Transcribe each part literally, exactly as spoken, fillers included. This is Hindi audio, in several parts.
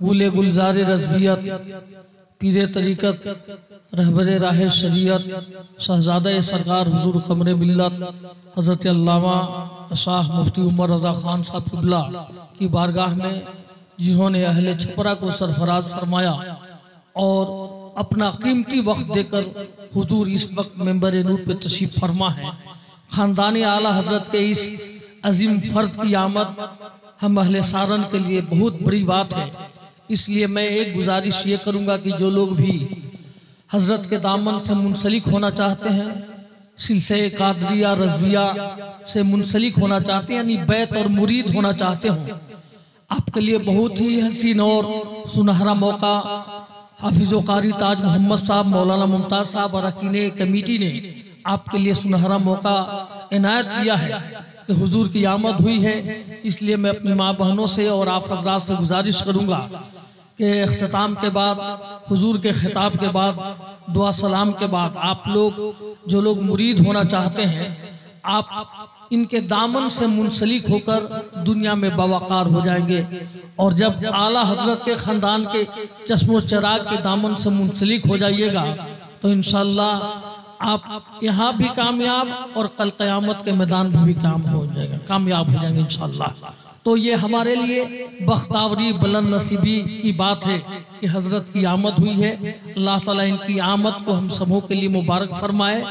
गुले गुलजार रज़वियत, पीरे तरीक़त, रहबरे राह शरीयत, शहज़ादा सरकार हुजूर ख़मरे मिल्लत हज़रत अल्लामा शाह मुफ्ती उमर रज़ा ख़ान साहब क़िबला की बारगाह में, जिन्होंने अहले छपरा को सरफराज फरमाया और अपना कीमती वक्त देकर हुजूर इस वक्त मेंबर नूर पे तशरीफ़ फरमा है। ख़ानदान आला हज़रत के इस अजीम फ़र्द की आमद हम अहले सारन के लिए बहुत बड़ी बात है। इसलिए मैं एक गुजारिश ये करूँगा कि जो लोग भी हज़रत के दामन से मुंसलिक होना चाहते हैं, सिलसिले कादरिया रज़विया से मुंसलिक होना चाहते हैं, यानी बैत और मुरीद होना चाहते हों, आपके लिए बहुत ही हसीन और सुनहरा मौका हाफिज़ कारी ताज मोहम्मद साहब, मौलाना मुमताज़ साहब और अकीने कमेटी ने आपके लिए सुनहरा मौका इनायत किया है कि हुजूर की आमद हुई है। इसलिए मैं अपनी माँ बहनों से और आप हज़रात से गुजारिश करूँगा कि इख्तिताम के बाद, हुजूर के खिताब के बाद, दुआ सलाम के बाद आप लोग जो लोग मुरीद होना चाहते हैं, आप इनके दामन से मुंसलिक होकर दुनिया में बावकार हो जाएंगे। और जब आला हजरत के ख़ानदान के चश्मो चिराग के दामन से मुंसलिक हो जाइएगा तो इंशाअल्लाह आप यहाँ भी कामयाब और कल क़यामत के मैदान में भी काम हो जाएगा, कामयाब हो जाएंगे इंशाअल्लाह। तो ये हमारे लिए बख्तावरी बुलंद नसीबी की बात है कि हज़रत की आमद हुई है। अल्लाह ताला इनकी आमद को हम सबों के लिए मुबारक फरमाए।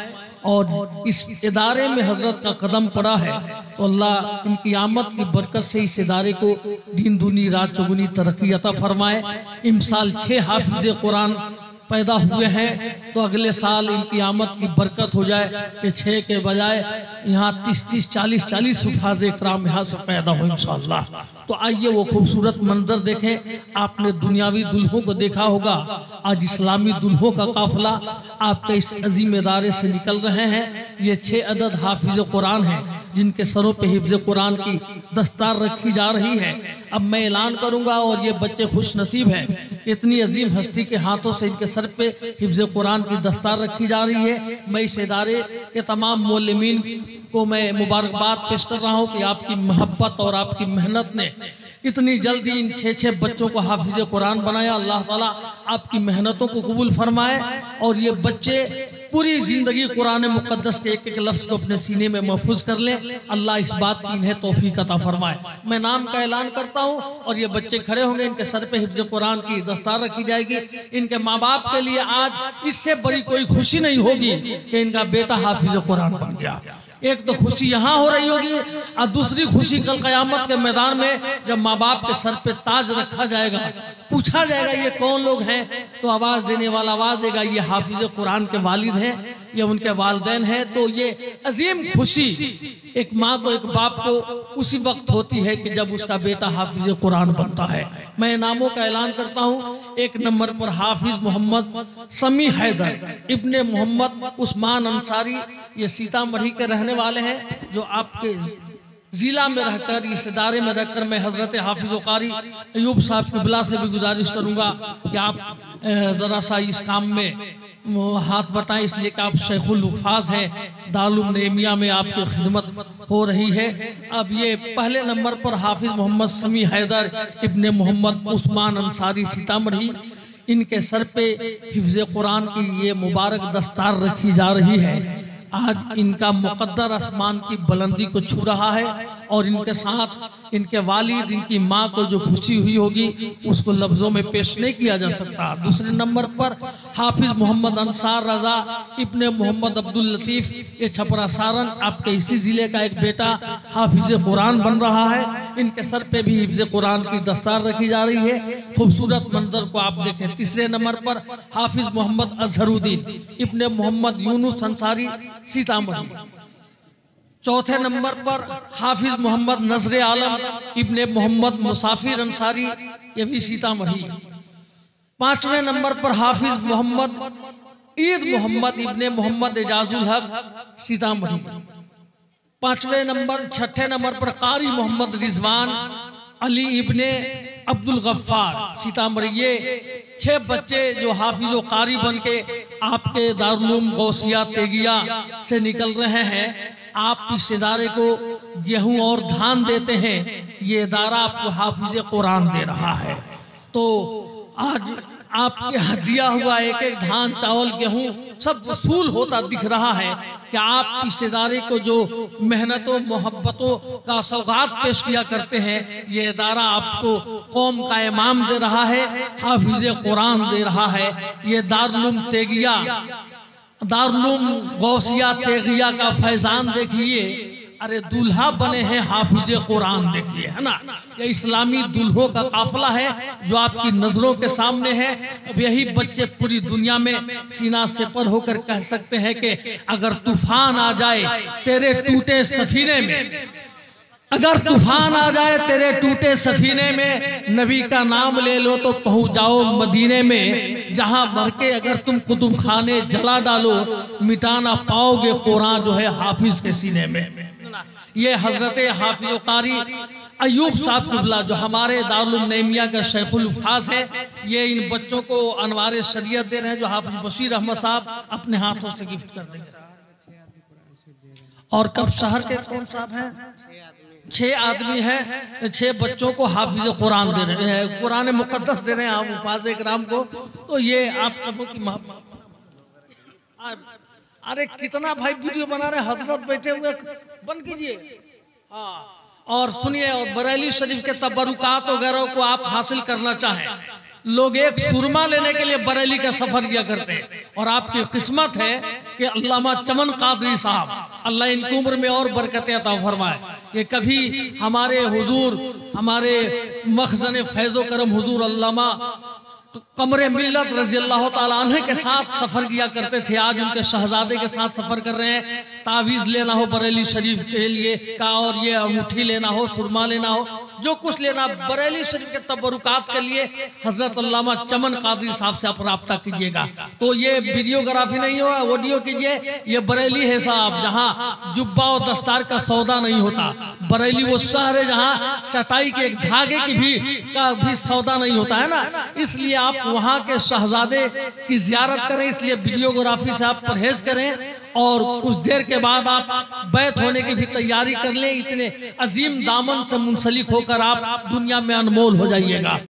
और इस इदारे में हज़रत का कदम पड़ा है तो अल्लाह इनकी आमद की बरकत से इस इदारे को दिन दूनी रात चौगुनी तरक्की अता फरमाए। इमसाल छः हाफिज़ कुरान पैदा हुए हैं तो अगले साल इनकी आमद की बरकत हो जाए कि छः के बजाय यहाँ तीस तीस चालीस चालीस हुफ़ाज़ इकराम यहाँ से पैदा हो इंशाअल्लाह। तो आइए वो खूबसूरत मंजर देखें। आपने दुनियावी दुल्हों को देखा होगा, आज इस्लामी दुल्हों का काफिला आपके इस अजीम इदारे से निकल रहे हैं। ये छः अदद हाफिज़ कुरान हैं जिनके सरों पे हिफ्ज़ कुरान की दस्तार रखी जा रही है। अब मैं ऐलान करूंगा और ये बच्चे खुश नसीब हैं, इतनी अजीम हस्ती के हाथों से इनके सर पे हिफ्ज़ कुरान की दस्तार रखी जा रही है। मैं इस इदारे के तमाम मोल्लिमीन को मैं मुबारकबाद पेश कर रहा हूँ कि आपकी मोहब्बत और आपकी मेहनत ने इतनी जल्दी इन छः छः बच्चों को हाफिज़ कुरान बनाया। अल्लाह ताला आपकी मेहनतों को कबूल फरमाए और ये बच्चे पूरी ज़िंदगी कुरान मुक़द्दस के एक एक लफ्ज़ को अपने सीने में महफूज कर लें। अल्लाह इस बात की इन्हें तौफीक अता फरमाए। मैं नाम का ऐलान करता हूँ और ये बच्चे खड़े होंगे, इनके सर पे हिफ्ज़ कुरान की दस्तार रखी जाएगी। इनके माँ बाप के लिए आज इससे बड़ी कोई खुशी नहीं होगी कि इनका बेटा हाफिज़ कुरान बन गया। एक तो खुशी यहाँ हो रही होगी और दूसरी खुशी कल क़यामत के मैदान में जब माँ बाप के सर पे ताज रखा जाएगा, पूछा जाएगा ये कौन लोग हैं, तो आवाज़ देने वाला आवाज़ देगा ये हाफिज़ कुरान के वालिद हैं, ये उनके वालिदैन हैं। तो ये अजीम खुशी एक माँ को, एक बाप को उसी वक्त होती है कि जब उसका बेटा हाफिज़ कुरान बनता है। मैं नामों का ऐलान करता हूँ। एक नंबर पर हाफिज़ मोहम्मद समी हैदर इब्ने मोहम्मद उस्मान अंसारी, ये सीतामढ़ी के रहने वाले हैं, जो आपके ज़िला में रहकर, इस इदारे में रहकर मैं हज़रत हाफिज़ कारी अयूब साहब क़िबला से भी गुजारिश करूँगा कि आप ज़रा सा इस काम में हाथ बटाएं, इसलिए कि आप शेखुल हुफ़ाज़ हैं, दारुल नेमिया में आपकी खिदमत हो रही है। अब ये पहले नंबर पर हाफिज़ मोहम्मद समी हैदर इब्ने मोहम्मद उस्मान अंसारी सीतामढ़ी, इनके सर पे हिफ्ज़ कुरान की ये मुबारक दस्तार रखी जा रही है। आज इनका मुक़द्दर आसमान की बुलंदी को छू रहा है और इनके साथ इनके वालिद, इनकी माँ को जो खुशी हुई होगी उसको लफ्ज़ों में पेश नहीं किया जा सकता। दूसरे नंबर पर हाफिज़ मोहम्मद अंसार रज़ा इब्ने मोहम्मद अब्दुल लतीफ़, ये छपरा सारन आपके इसी ज़िले का एक बेटा हाफिज़ कुरान बन रहा है। इनके सर पे भी हिफ्ज़ कुरान की दस्तार रखी जा रही है। खूबसूरत मंजर को आप देखें। तीसरे नंबर पर हाफिज़ मोहम्मद अजहरुद्दीन इब्ने मोहम्मद यूनुस अंसारी सीतामढ़ी। चौथे नंबर पर हाफिज़ मोहम्मद नजर आलम इब्ने मोहम्मद मुसाफिर अंसारी, ये भी सीतामढ़ी। पांचवें नंबर पर हाफिज़ मोहम्मद ईद मोहम्मद इब्ने मोहम्मद एजाजुल हक सीतामढ़ी। पांचवें नंबर छठे नंबर पर कारी मोहम्मद रिजवान अली इब्ने अब्दुल गफ्फार सीतामढ़ी। ये छह बच्चे जो हाफिज़ कारी बन के आपके दारुल उलूम गौसिया तेगिया से निकल रहे हैं। आप इस इदारे को गेहूं और धान देते हैं, ये इदारा आपको हाफिज़ कुरान दे रहा है। तो आज आपके हदिया हुआ एक एक धान चावल गेहूं सब वसूल होता दिख रहा है कि आप रिश्तेदारी को जो मेहनतों मोहब्बतों का सौगात पेश किया करते हैं, ये इदारा आपको कौम का इमाम दे रहा है, हाफिज कुरान दे रहा है। ये दारुल तेगिया दारुल गौसिया तेगिया का फैजान देखिए, अरे दूल्हा बने हैं हाफिज कुरान देखिए, है ना। ये इस्लामी दूल्हों का काफिला है जो आपकी नजरों के सामने है। अब यही बच्चे पूरी दुनिया में सीना से पर होकर कह सकते हैं कि अगर तूफान आ जाए तेरे टूटे सफीने में, अगर तूफान आ जाए तेरे टूटे सफीने में, नबी का नाम ले लो तो पहुंच जाओ मदीने में। जहां मर के अगर तुम कुतुब खाने जला डालो, मिटाना पाओगे कुरान जो है हाफिज के सीने में। ये हजरत हाफिज कारी अयूब साहब किबला जो हमारे दारुल नईमिया का शेखुल उफाज है, ये इन बच्चों को अनवार शरीयत दे रहे हैं जो हाफिज बशीर अहमद साहब अपने हाथों से गिफ्ट कर देंगे। और कब शहर के कौन साहब हैं? छह आदमी हैं, छह बच्चों को हाफिज कुरान दे रहे हैं, कुरान मुकद्दस दे रहे हैं आप उफाज इकराम को। तो ये आप सबों की अरे कितना भाई वीडियो बना रहे, हजरत बैठे हुए, बंद कीजिए। हाँ, और सुनिए, और बरेली शरीफ के तबरुकात वगैरह को आप हासिल करना चाहें, लोग एक सुरमा लेने के लिए बरेली का सफर किया करते हैं। और आपकी किस्मत है कि अल्लामा चमन कादरी साहब, अल्लाह इनकी उम्र में और बरकतें अता फरमाए, ये कभी हमारे हुजूर, हमारे मखज़न फैज़ो करम हुजूर अल्लामा कमरे मिल्लत रज़ी अल्लाह ताला अन्हु के साथ सफर किया करते थे। आज उनके शहजादे के साथ सफर कर रहे हैं। तावीज़ लेना हो बरेली शरीफ के लिए का, और ये अंगूठी लेना हो, सुरमा लेना हो, जो कुछ लेना बरेली शरीफ के तबरुकात के लिए हजरत अल्लामा चमन कादरी साहब से आप राब्ता कीजिएगा। तो ये वीडियोग्राफी नहीं हो, ऑडियो कीजिए। ये बरेली है साहब जहाँ जुब्बा और दस्तार का सौदा नहीं होता। बरेली वो शहर है जहाँ चटाई के एक धागे की भी का भी सौदा नहीं होता है ना। इसलिए आप वहाँ के शहजादे की जियारत करें, इसलिए वीडियोग्राफी से आप परहेज करें। और कुछ देर के बाद आप बैत होने की भी तैयारी कर लें। इतने अजीम दामन से मुंसलिक होकर आप दुनिया में अनमोल हो जाइएगा।